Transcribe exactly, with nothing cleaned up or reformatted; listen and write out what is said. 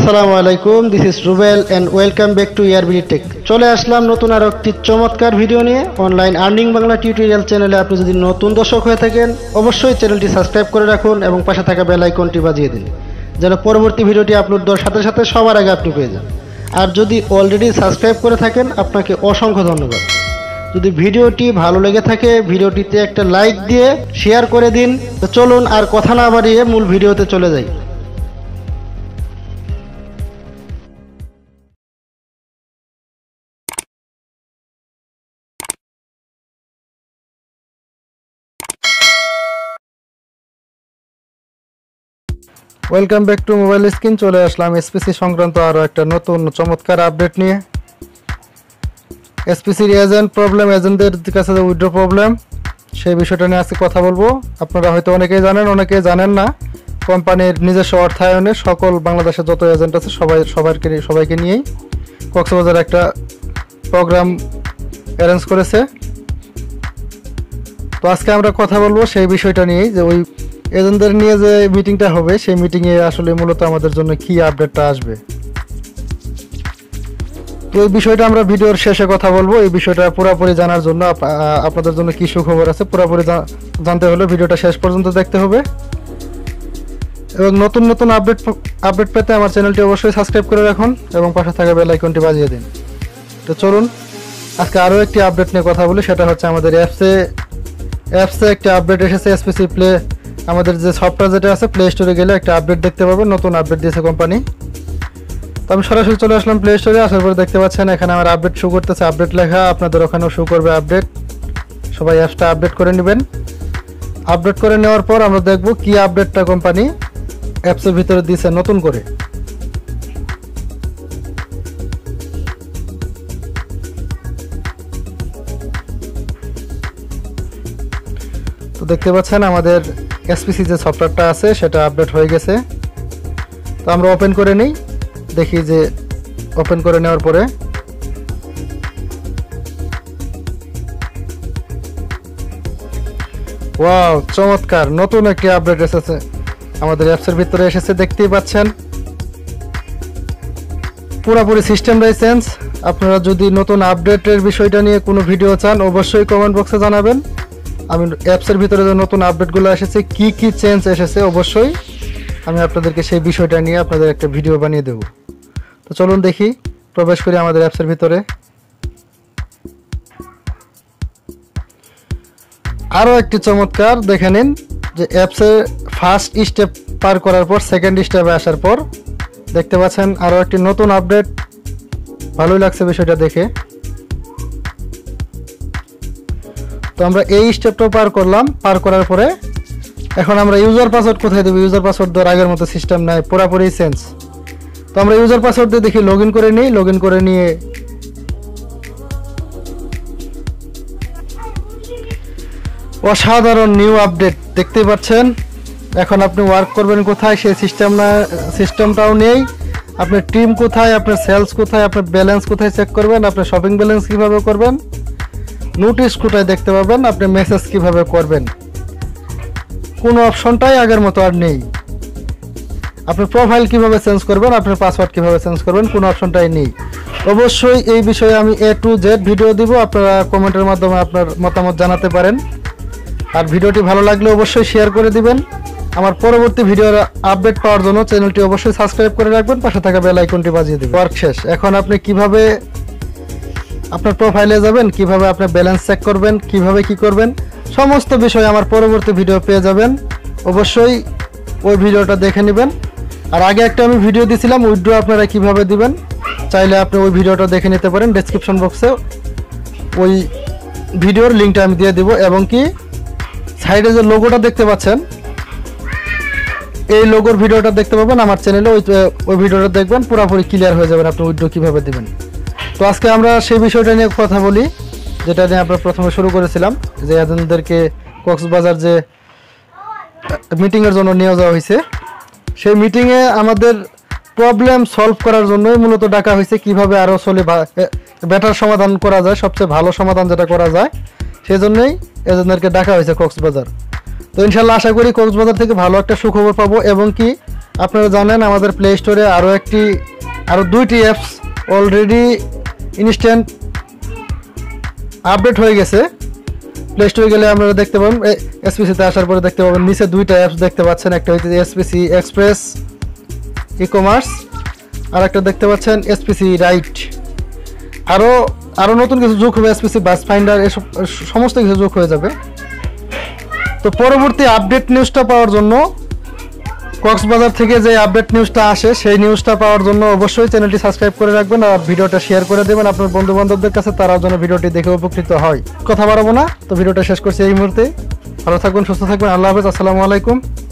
আসসালামু আলাইকুম, this is Rubel and welcome back to YearBD tech. চলে আসলাম নতুন আর একটি চমৎকার ভিডিও নিয়ে। অনলাইন আর্নিং বাংলা টিউটোরিয়াল চ্যানেলে আপনি যদি নতুন দর্শক হয়ে থাকেন, অবশ্যই চ্যানেলটি সাবস্ক্রাইব করে রাখুন এবং পাশে থাকা বেল আইকনটি বাজিয়ে দিন, যেন পরবর্তী ভিডিওটি আপলোড দেওয়ার সাথে সাথে সবার আগে আপনি পেয়ে যান। আর যদি অলরেডি সাবস্ক্রাইব করে থাকেন, আপনাকে অসংখ্য ধন্যবাদ। যদি ভিডিওটি ভালো লেগে থাকে, ভিডিওটিতে একটা লাইক দিয়ে শেয়ার করে দিন। তো চলুন আর কথা না বাড়িয়ে মূল ভিডিওতে চলে যাই। Welcome back to mobile screen. চলে আসলাম এসপিসি সংক্রান্ত আরও একটা নতুন চমৎকার আপডেট নিয়ে। এসপিসির এজেন্ট প্রবলেম, এজেন্টদের কাছে যে উইথড্র প্রবলেম, সেই বিষয়টা নিয়ে আজকে কথা বলবো। আপনারা হয়তো অনেকেই জানেন, অনেকেই জানেন না। কোম্পানির নিজস্ব অর্থায়নে সকল বাংলাদেশের যত এজেন্ট আছে সবাই সবাইকে সবাইকে নিয়েই কক্সবাজার একটা প্রোগ্রাম অ্যারেঞ্জ করেছে। তো আজকে আমরা কথা বলবো সেই বিষয়টা নিয়েই, যে ওই এজেন্টদের নিয়ে যে মিটিংটা হবে, সেই মিটিংয়ে আসলে মূলত আমাদের জন্য কি আপডেটটা আসবে। তো এই বিষয়টা আমরা ভিডিওর শেষে কথা বলবো। এই বিষয়টা পুরোপুরি জানার জন্য, আপনাদের জন্য কি সুখবর আছে পুরোপুরি জানতে হলে ভিডিওটা শেষ পর্যন্ত দেখতে হবে। এবং নতুন নতুন আপডেট আপডেট পেতে আমার চ্যানেলটি অবশ্যই সাবস্ক্রাইব করে রাখুন এবং পাশে থাকা বেল আইকনটি বাজিয়ে দিন। তো চলুন আজকে আরও একটি আপডেট নিয়ে কথা বলি। সেটা হচ্ছে আমাদের অ্যাপসে অ্যাপসে একটা আপডেট এসেছে। এসপিসি প্লে, আমাদের যে সফটওয়্যার যেটা আছে, প্লে স্টোরে গেলে একটা আপডেট দেখতে পাবেন, নতুন আপডেট দিয়েছে কোম্পানি। তো আমি সরাসরি চলে আসলাম প্লে স্টোরে। আসার পরে দেখতে পাচ্ছেন এখানে আমার আপডেট শো করতেছে, আপডেট লেখা। আপনাদের ওখানেও শো করবে আপডেট। সবাই অ্যাপসটা আপডেট করে নেবেন। আপডেট করে নেওয়ার পর আমরা দেখব কি আপডেটটা কোম্পানি অ্যাপসের ভিতরে দিয়েছে নতুন করে। তো দেখতে পাচ্ছেন আমাদের এসপিসি যে সফটওয়্যারটা আছে সেটা আপডেট হয়ে গেছে। তো আমরা ওপেন করে নিই, দেখি যে ওপেন করে নেওয়ার পরে ওয়াও, চমৎকার নতুন একটি আপডেট এসেছে আমাদের অ্যাপসের ভিতরে এসেছে। দেখতেই পাচ্ছেন পুরোপুরি সিস্টেমটাই চেঞ্জ। আপনারা যদি নতুন আপডেটের বিষয়টা নিয়ে কোনো ভিডিও চান, অবশ্যই কমেন্ট বক্সে জানাবেন। আমি অ্যাপসের ভিতরে যে নতুন আপডেটগুলো এসেছে, কি কি চেঞ্জ এসেছে, অবশ্যই আমি আপনাদেরকে সেই বিষয়টা নিয়ে আপনাদের একটা ভিডিও বানিয়ে দেব। তো চলুন দেখি, প্রবেশ করি আমাদের অ্যাপসের ভিতরে। আরও একটি চমৎকার দেখে নিন, যে অ্যাপসে ফার্স্ট স্টেপ পার করার পর সেকেন্ড স্টেপে আসার পর দেখতে পাচ্ছেন আরও একটি নতুন আপডেট। ভালোই লাগছে বিষয়টা দেখে। তো আমরা এই স্টেপটাও পার করলাম। পার করার পরে এখন আমরা ইউজার পাসওয়ার্ড কোথায় দেবো? ইউজার পাসওয়ার্ড দেওয়ার আগের মতো সিস্টেম নাই, পুরোপুরি চেঞ্জ। তো আমরা ইউজার পাসওয়ার্ড দিয়ে দেখি লগ ইন করে নিই। লগ ইন করে নিয়ে অসাধারণ নিউ আপডেট দেখতে পাচ্ছেন। এখন আপনি ওয়ার্ক করবেন কোথায় সেই সিস্টেম না, সিস্টেমটাও নেই। আপনার টিম কোথায়, আপনার সেলস কোথায়, আপনার ব্যালেন্স কোথায় চেক করবেন, আপনার শপিং ব্যালেন্স কীভাবে করবেন, নোটিশ কোথায় দেখতে পাবেন, আপনি মেসেজ কিভাবে করবেন, কোনো অপশনটাই আগের মতো আর নেই। আপনার প্রোফাইল কিভাবে চেঞ্জ করবেন, আপনার পাসওয়ার্ড কিভাবে চেঞ্জ করবেন, কোনো অপশনটাই নেই। অবশ্যই এই বিষয়ে আমি এ টু জেড ভিডিও দিব। আপনারা কমেন্টের মাধ্যমে আপনার মতামত জানাতে পারেন। আর ভিডিওটি ভালো লাগলে অবশ্যই শেয়ার করে দিবেন। আমার পরবর্তী ভিডিওর আপডেট পাওয়ার জন্য চ্যানেলটি অবশ্যই সাবস্ক্রাইব করে রাখবেন, পাশে থাকা বেল আইকনটি বাজিয়ে দিবেন। ওয়ার্ক শেষ। এখন আপনি কিভাবে আপনার প্রোফাইলে যাবেন, কিভাবে আপনার ব্যালেন্স চেক করবেন, কিভাবে কি করবেন, সমস্ত বিষয় আমার পরবর্তী ভিডিও পেয়ে যাবেন। অবশ্যই ওই ভিডিওটা দেখে নেবেন। আর আগে একটা আমি ভিডিও দিয়েছিলাম উইথড্র আপনারা কিভাবে দিবেন, চাইলে আপনি ওই ভিডিওটা দেখে নিতে পারেন। ডেসক্রিপশন বক্সে ওই ভিডিওর লিঙ্কটা আমি দিয়ে দিব। এবং কি সাইডে যে লোগোটা দেখতে পাচ্ছেন, এই লোগোর ভিডিওটা দেখতে পাবেন আমার চ্যানেলে। ওই ওই ভিডিওটা দেখবেন, পুরোপুরি ক্লিয়ার হয়ে যাবেন আপনি উইথড্র কীভাবে দেবেন। তো আজকে আমরা সেই বিষয়টা নিয়ে কথা বলি, যেটা নিয়ে আমরা প্রথমে শুরু করেছিলাম, যে এজেন্টদেরকে কক্সবাজার যে মিটিংয়ের জন্য নিয়ে যাওয়া হয়েছে, সেই মিটিংয়ে আমাদের প্রবলেম সলভ করার জন্যই মূলত ডাকা হয়েছে। কিভাবে আরও চলে বেটার সমাধান করা যায়, সবচেয়ে ভালো সমাধান যেটা করা যায়, সেই জন্যই এজেন্টদেরকে ডাকা হয়েছে কক্সবাজার। তো ইনশাল্লাহ আশা করি কক্সবাজার থেকে ভালো একটা সুখবর পাবো এবং কি আপনারা জানেন আমাদের প্লে স্টোরে আরও একটি আরও দুইটি অ্যাপস অলরেডি ইনস্ট্যান্ট আপডেট হয়ে গেছে। প্লে স্টোরে গেলে আপনারা দেখতে পাবেন, এসপিসিতে আসার পরে দেখতে পাবেন নিচে দুইটা অ্যাপস দেখতে পাচ্ছেন, একটা হচ্ছে এসপিসি এক্সপ্রেস ই কমার্স, আর একটা দেখতে পাচ্ছেন এসপিসি রাইট। আরও আরও নতুন কিছু যোগ হবে, এসপিসি বাস ফাইন্ডার, এসব সমস্ত কিছু যোগ হয়ে যাবে। তো পরবর্তী আপডেট নিউজটা পাওয়ার জন্য, কক্সবাজার থেকে যে আপডেট নিউজটা আসে সেই নিউজটা পাওয়ার জন্য অবশ্যই চ্যানেলটি সাবস্ক্রাইব করে রাখবেন আর ভিডিওটা শেয়ার করে দেবেন আপনার বন্ধু বান্ধবদের কাছে, তারাও যেন ভিডিওটি দেখে উপকৃত হয়। কথা বাড়াবো না, তো ভিডিওটা শেষ করছি এই মুহূর্তে। ভালো থাকবেন, সুস্থ থাকবেন, আল্লাহ হাফেজ, আসসালামু আলাইকুম।